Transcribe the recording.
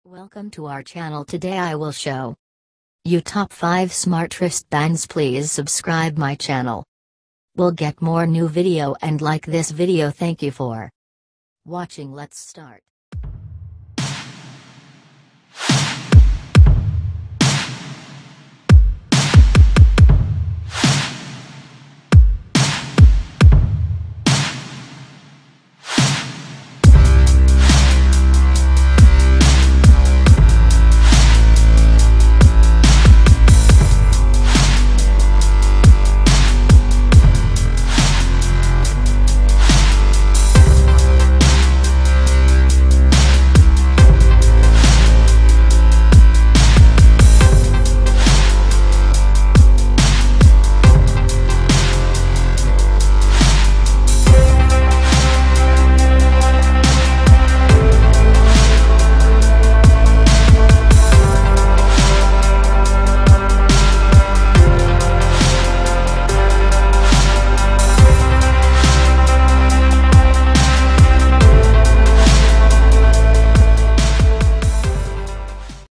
Welcome to our channel. Today I will show you top 5 smart wristbands. Please subscribe my channel. We'll get more new video and like this video. Thank you for watching. Let's start.